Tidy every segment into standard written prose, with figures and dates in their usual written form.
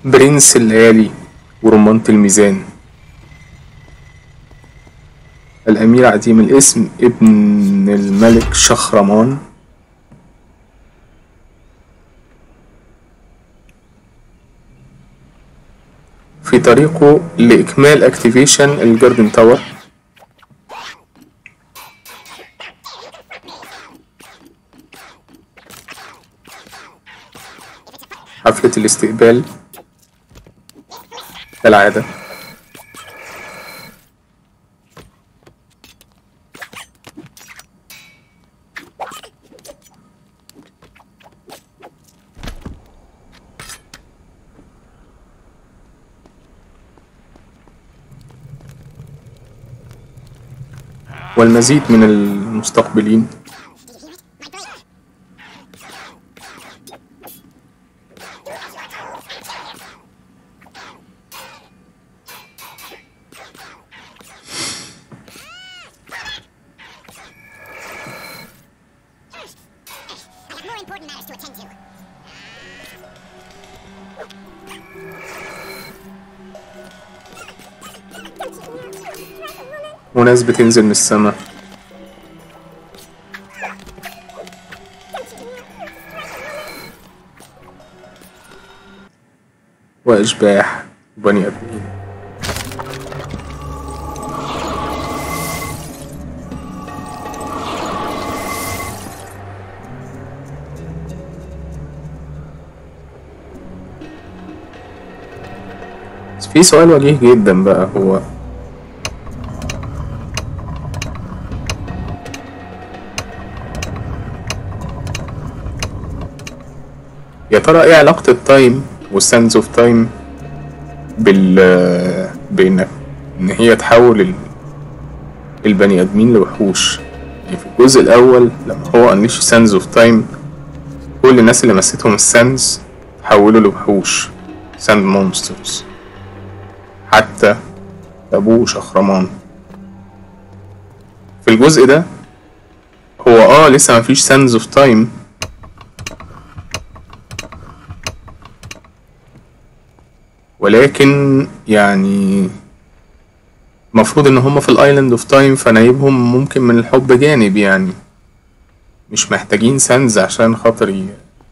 برنس الليالي ورمانة الميزان، الأمير عديم الاسم ابن الملك شخرمان، في طريقه لإكمال اكتيفيشن الجاردن تاور. حفلة الاستقبال كالعادة. والمزيد من المستقبلين. وناس بتنزل من السماء. وأشباح وبني آدمين. بس في سؤال وجيه جدا بقى، هو يا ترى ايه علاقة التايم والسنس اوف تايم بانك ان هي تحول البني ادمين لوحوش؟ يعني في الجزء الاول لما هو انليش سنس اوف تايم، كل الناس اللي مستهم السنس تحولوا لوحوش، ساند مونسترز، حتى ابوه شخرمان. في الجزء ده هو لسه مفيش سنس اوف تايم، ولكن يعني مفروض ان هما في الايلاند اوف تايم، فنايبهم ممكن من الحب جانب، يعني مش محتاجين سنز عشان خاطر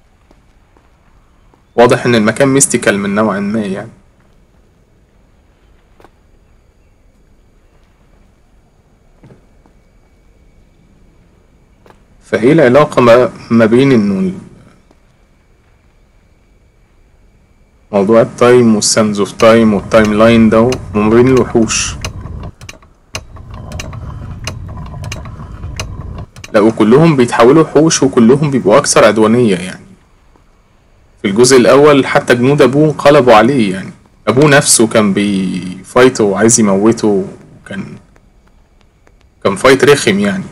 واضح ان المكان ميستيكال من نوع ما يعني. فايه العلاقة ما بين انه موضوع التايم والسنز اوف تايم والتايم لاين ده وما بين الوحوش؟ لا، وكلهم بيتحولوا وحوش وكلهم بيبقوا اكثر عدوانية يعني. في الجزء الاول حتى جنود ابوه انقلبوا عليه، يعني ابوه نفسه كان بيفايته وعايز يموته، كان فايت رخم يعني.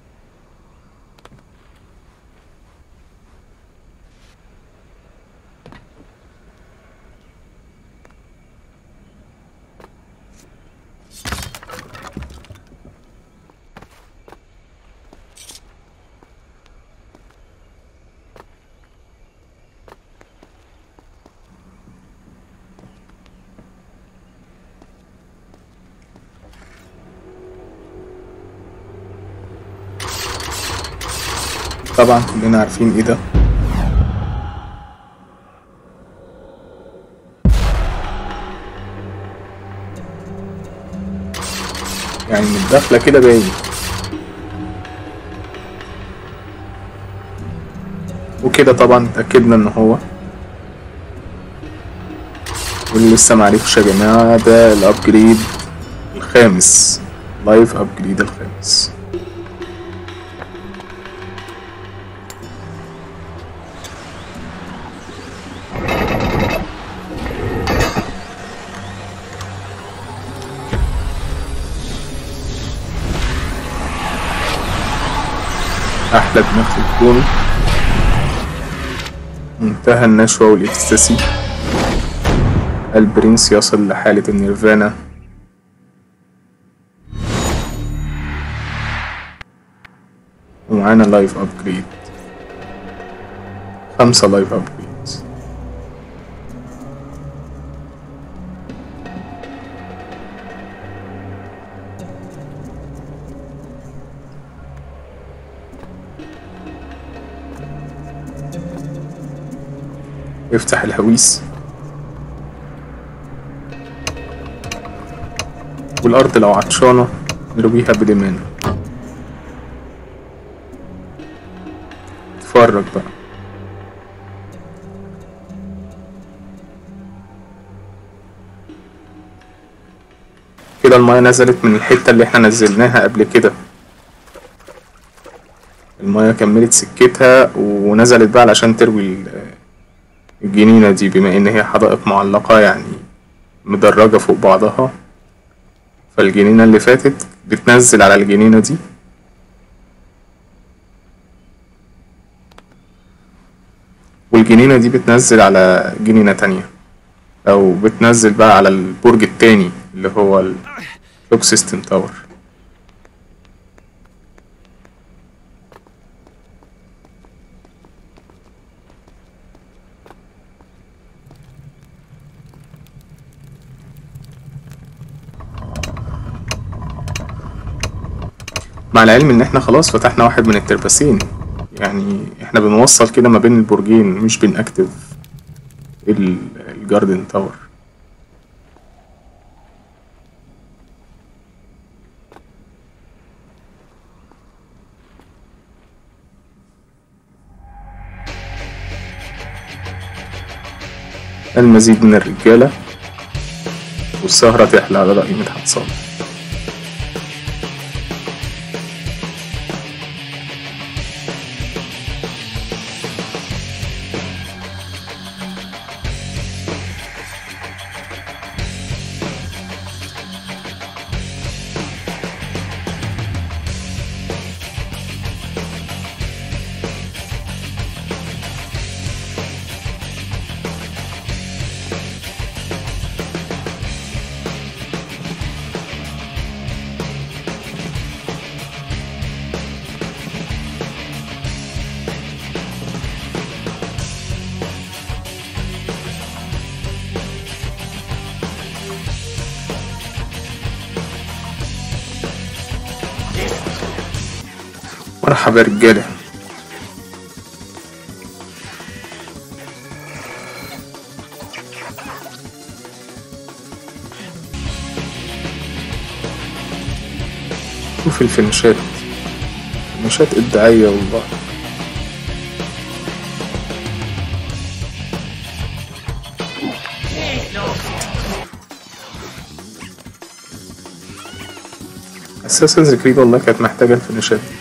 طبعا كلنا عارفين ايه ده. يعني من الدخلة كده باين. وكده طبعا اتأكدنا ان هو، واللي لسه معرفش يا جماعة، ده الابجريد الخامس، لايف ابجريد الخامس. أحلى دماغ في الكون، منتهى النشوة والإكستاسي، البرنس يصل لحالة النيرفانا. ومعانا لايف أبجريد، 5 لايف أبجريد. افتح الهويس، والأرض لو عطشانة نرويها بليمان. اتفرج بقى. كده المياه نزلت من الحتة اللي احنا نزلناها قبل كده، المياه كملت سكتها ونزلت بقى علشان تروي الجنينة دي، بما ان هي حدائق معلقة يعني مدرجة فوق بعضها، فالجنينة اللي فاتت بتنزل على الجنينة دي، والجنينة دي بتنزل على جنينة تانية، أو بتنزل بقى على البرج التاني اللي هو الكلوك سيستم تاور. مع العلم ان احنا خلاص فتحنا واحد من الترباسين، يعني احنا بنوصل كده ما بين البرجين، مش بنأكتف الجاردن تاور. المزيد من الرجالة والسهرة تحلى على رأي مدحت صالح. مرحبا يا رجالة. شوف الفنشات، فنشات إبداعية والله. اساسنز كريد والله كانت محتاجة الفنشات دي.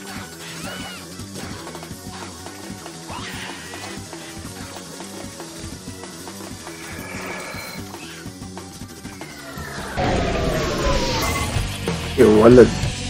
يا ولد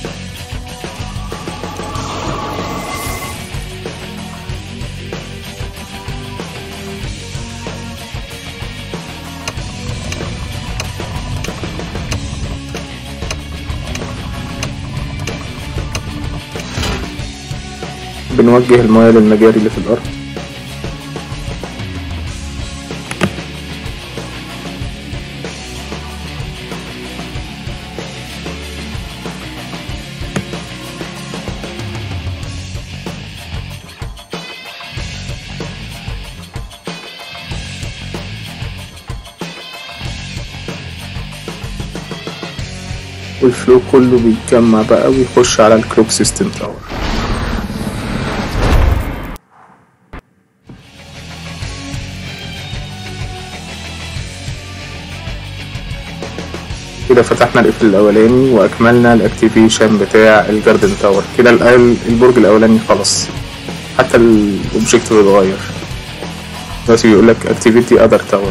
بنوجه المياه للمجاري اللي في الأرض. والفلو كله بيتجمع بقى ويخش على الكلوك سيستم تاور. كده فتحنا القفل الاولاني واكملنا الاكتيفيشن بتاع الجاردن تاور. كده البرج الاولاني خلص، حتى الاوبجكتيف اتغير دلوقتي بيقولك اكتيفيتي اذر تاور.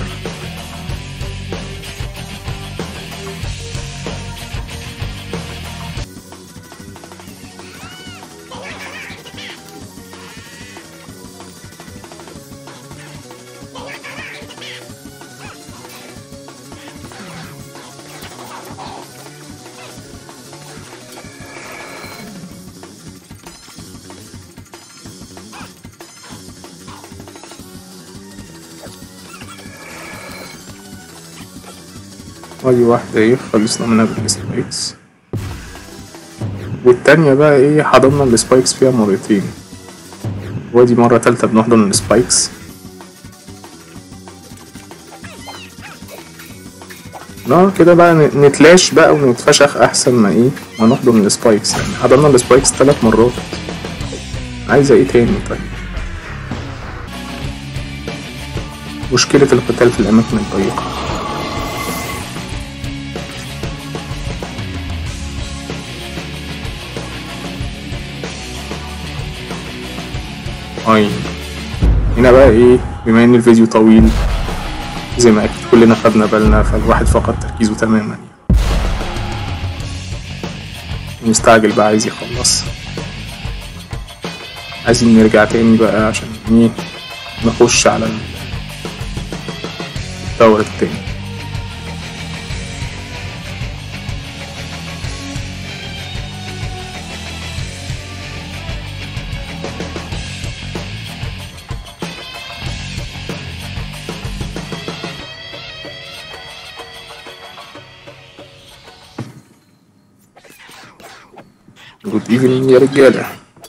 ادي واحدة ايه خلصنا منها بالسبايكس، والتانية بقى ايه حضرنا السبايكس فيها مرتين، وادي مرة تالتة بنحضن السبايكس. كده بقى نتلاش بقى ونتفشخ احسن ما ايه ما نحضن السبايكس. يعني حضرنا السبايكس 3 مرات، عايزة ايه تاني؟ طيب مشكلة القتال في الأماكن الضيقة. هنا بقى ايه، بما ان الفيديو طويل زي ما اكيد كلنا خدنا بالنا، فالواحد فقد تركيزه تماما، مستعجل بقى عايز يخلص. عايزين نرجع تاني بقى عشان ايه نخش على الدور التاني. جود ايفنينج يا رجالة.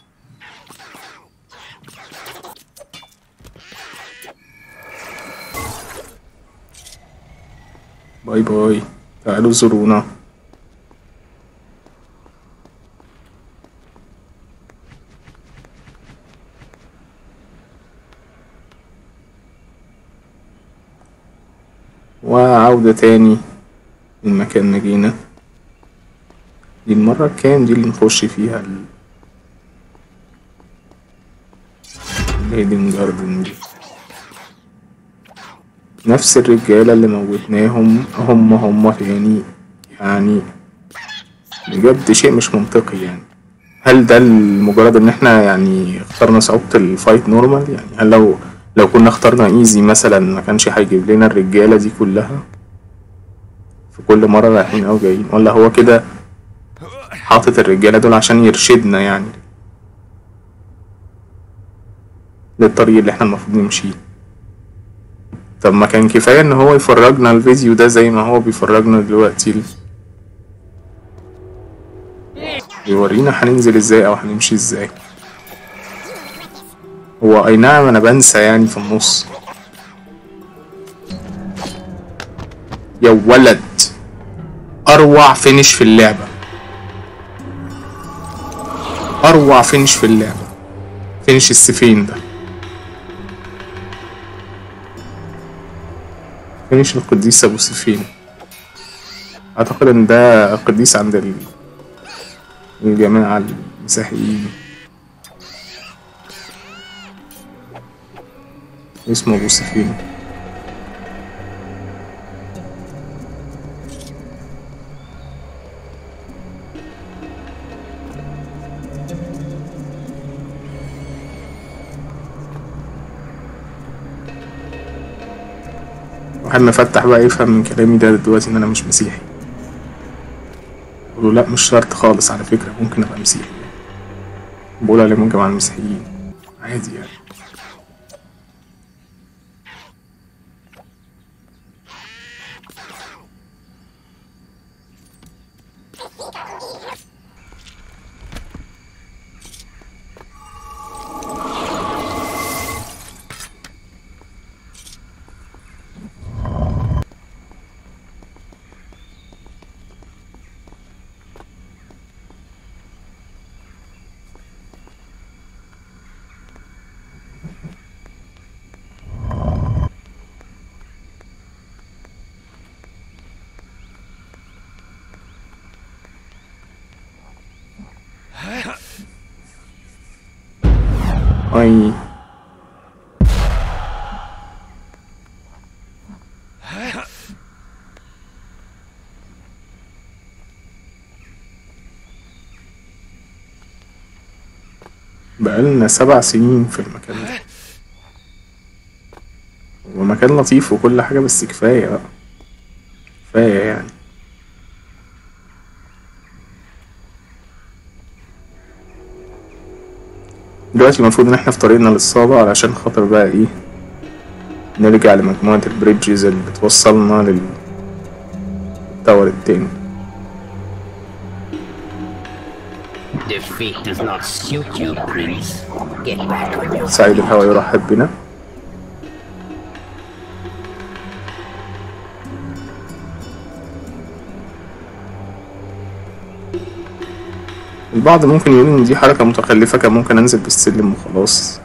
باي باي، تعالوا زورونا. وعودة تاني من مكان ما جينا. دي المرة الكام دي اللي نخش فيها الهيدن جاردن دي؟ نفس الرجالة اللي موتناهم هم تاني، يعني بجد شيء مش منطقي. يعني هل ده مجرد ان احنا يعني اخترنا صعوبة الفايت نورمال؟ يعني هل لو كنا اخترنا ايزي مثلا ما كانش هيجيب لنا الرجالة دي كلها في كل مرة رايحين او جايين؟ ولا هو كده حاطط الرجالة دول عشان يرشدنا يعني للطريق اللي احنا المفروض نمشيه؟ طب ما كان كفاية ان هو يفرجنا الفيديو ده زي ما هو بيفرجنا دلوقتي، يورينا هننزل ازاي او هنمشي ازاي. هو اي نعم انا بنسى يعني في النص. يا ولد، اروع فينش في اللعبة، اروع فينش في اللعبة، فينش السفين ده، فينش القديس ابو سفين. اعتقد ان ده قديس عند الجماعة المسيحيين، اسمه ابو سفين. واحد مفتح بقى يفهم من كلامي ده دلوقتي ان انا مش مسيحي. بقوله لا مش شرط خالص على فكرة، ممكن ابقى مسيحي. بقول عليهم جماعة المسيحيين عادي يعني. اي بقالنا 7 سنين في المكان ده، هو مكان لطيف وكل حاجة بس كفاية بقى، كفاية يعني. دلوقتي المفروض ان احنا في طريقنا للصالة علشان خاطر بقى ايه نرجع لمجموعة البريدجز اللي بتوصلنا للتاور التاني. سعيد الهوا يرحب بنا. البعض ممكن يقول ان دي حركة متخلفة، كان ممكن انزل بالسلم وخلاص،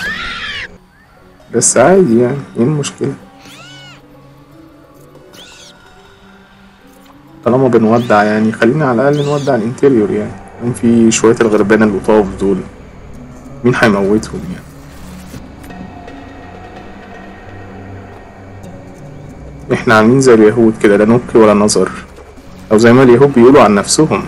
بس عادي يعني، ايه المشكلة؟ طالما بنودع يعني خلينا على الاقل نودع الانتريور يعني. كان في شوية الغربان اللطاف دول مين هيموتهم يعني؟ احنا عاملين زي اليهود كده، لا نبكي ولا نظر، او زي ما اليهود بيقولوا عن نفسهم.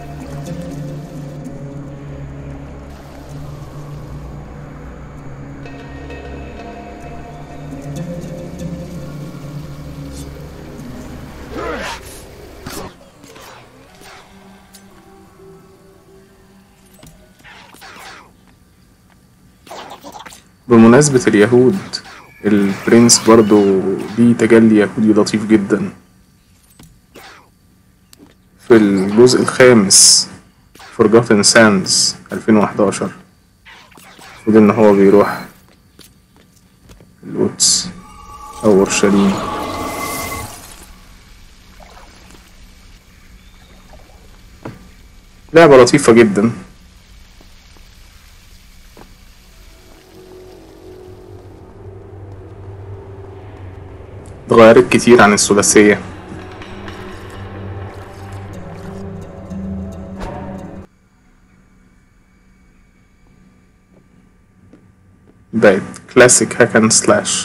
بمناسبة اليهود، البرنس برضو ليه تجلي يهودي لطيف جدا في الجزء الخامس Forgotten Sands 2011. المفروض ان هو بيروح القدس او اورشليم. لعبة لطيفة جدا. اتغيرت كتير عن الثلاثية. بقت كلاسيك هاك اند سلاش.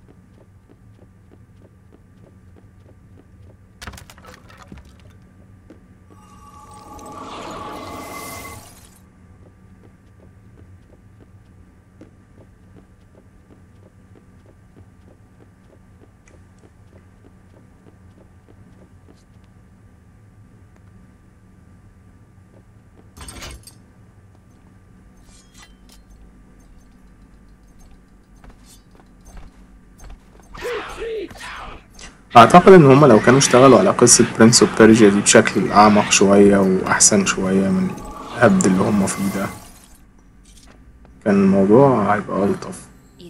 اعتقد ان هما لو كانوا اشتغلوا على قصة برنس اوف بيرجيا دي بشكل اعمق شوية واحسن شوية من الهبد اللي هما فيه ده، كان الموضوع هيبقى الطف.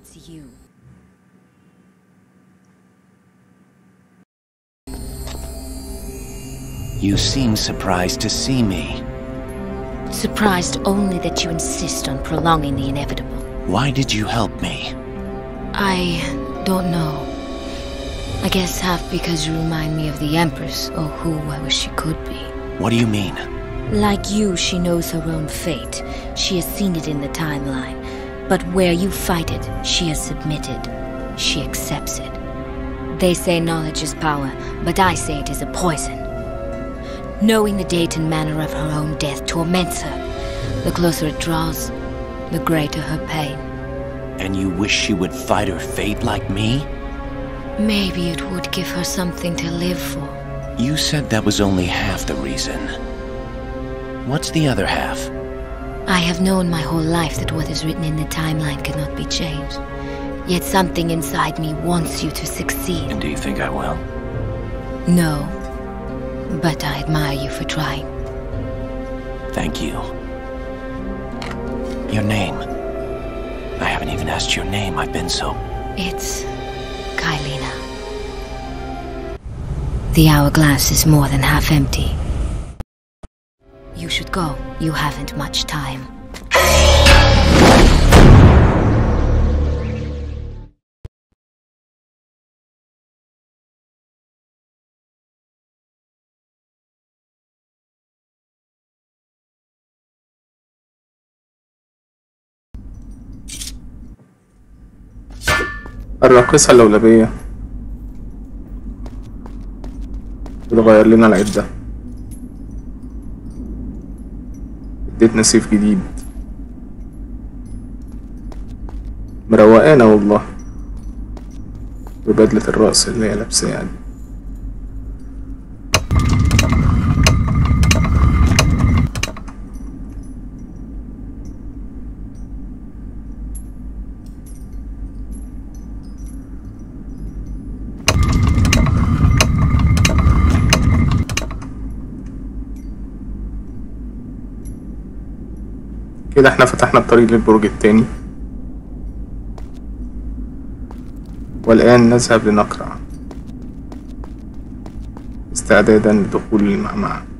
You seem surprised to see me. Surprised only that you insist on prolonging the inevitable. Why did you help me? I don't know. I guess half because you remind me of the Empress, or who I wish she could be. What do you mean? Like you, she knows her own fate. She has seen it in the timeline. But where you fight it, she has submitted. She accepts it. They say knowledge is power, but I say it is a poison. Knowing the date and manner of her own death torments her. The closer it draws, the greater her pain. And you wish she would fight her fate like me? Maybe it would give her something to live for. You said that was only half the reason. What's the other half? I have known my whole life that what is written in the timeline cannot be changed. Yet something inside me wants you to succeed. And do you think I will? No. But I admire you for trying. Thank you. Your name. I haven't even asked your name. I've been so... It's... Kylina. The hourglass is more than half empty. You should go. You haven't much time. الراقصة اللولبية بتغير لنا العدة، اديتنا سيف جديد، مروقانا والله ببدلة الرأس اللي هي لابساها دي. كده احنا فتحنا الطريق للبرج التاني، والآن نذهب لنقرع استعدادا لدخول المعمعة.